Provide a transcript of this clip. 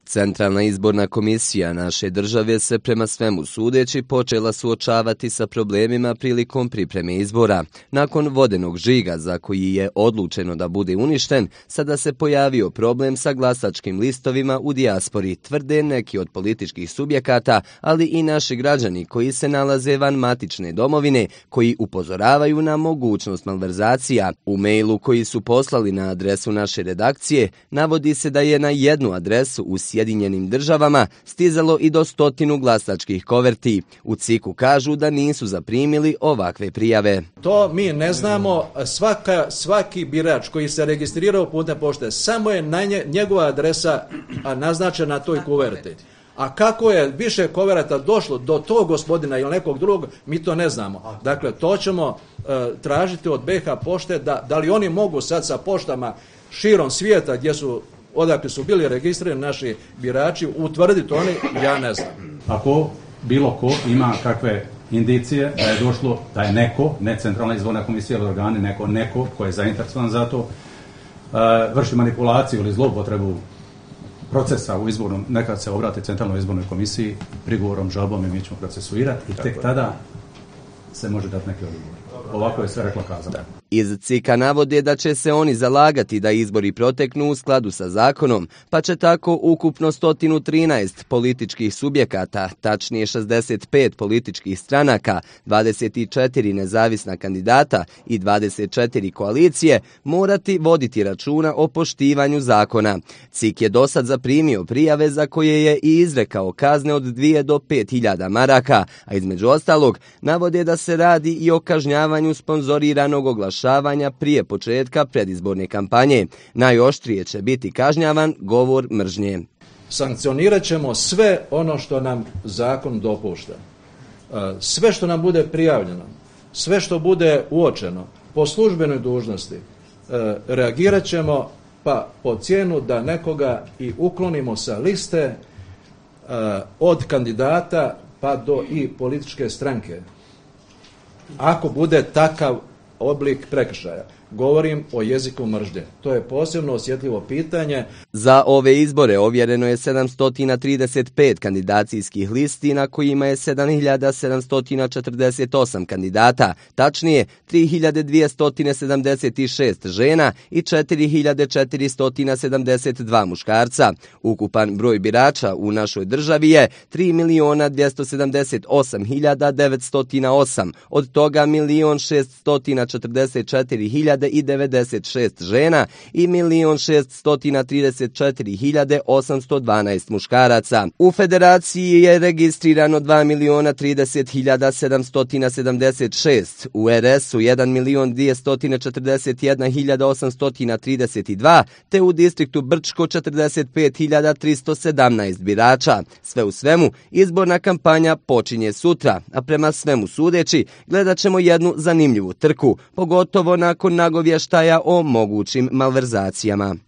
Centralna izborna komisija naše države se prema svemu sudeći počela suočavati sa problemima prilikom pripreme izbora. Nakon vodenog žiga za koji je odlučeno da bude uništen, sada se pojavio problem sa glasačkim listovima u dijaspori, tvrde neki od političkih subjekata, ali i naši građani koji se nalaze van matične domovine, koji upozoravaju na mogućnost malverzacija. U mailu koji su poslali na adresu naše redakcije, navodi se da je na jednu adresu u Sjedinjenim Državama stizalo i do 100 glasačkih koverti. U CIK-u kažu da nisu zaprimili ovakve prijave. To mi ne znamo, svaki birač koji se registrirao putem pošte, samo je njegova adresa naznačena na toj kuverti. A kako je više koverata došlo do tog gospodina ili nekog drugog, mi to ne znamo. Dakle, to ćemo tražiti od BiH pošte, da li oni mogu sad sa poštama širom svijeta odakle su bili registrirani naši birači, utvrditi oni, ja ne znam. Ako bilo ko ima kakve indicije da je došlo, da je neko, ne Centralna izborna komisija ili organi, neko ko je zainteresovan za to, vrši manipulaciju ili zloupotrebu procesa u izbornom, nekad se obrati Centralnoj izbornoj komisiji prigovorom, žalbom i mi ćemo procesuirati i tek tada se može dati neki odgovor. Ovako je sve rekla kazano. Iz CIK-a navode da će se oni zalagati da izbori proteknu u skladu sa zakonom, pa će tako ukupno 113 političkih subjekata, tačnije 65 političkih stranaka, 24 nezavisna kandidata i 24 koalicije morati voditi računa o poštivanju zakona. CIK je dosad zaprimio prijave za koje je i izrekao kazne od 2 do 5.000 maraka, a između ostalog navode da se radi i o kažnjavanju sponzoriranog oglašavanja prije početka predizborne kampanje. Najoštrije će biti kažnjavan govor mržnje. Sankcionirat ćemo sve ono što nam zakon dopušta. Sve što nam bude prijavljeno, sve što bude uočeno po službenoj dužnosti, reagirat ćemo pa po cijenu da nekoga i uklonimo sa liste od kandidata pa do i političke stranke. Ako bude takav oblik prekršaja. Govorim o jeziku mržnje. To je posebno osjetljivo pitanje. Za ove izbore ovjereno je 735 kandidacijskih listi na kojima je 7748 kandidata, tačnije 3276 žena i 4472 muškarca. Ukupan broj birača u našoj državi je 3.278.908, od toga 1.644.096 žena i 1.634.812 muškaraca. U federaciji je registrirano 2.030.776, u RS-u 1.241.832, te u distriktu Brčko 45.317 birača. Sve u svemu, izborna kampanja počinje sutra, a prema svemu sudeći gledat ćemo jednu zanimljivu trku, pogotovo nakon nagovještaja o mogućim malverzacijama.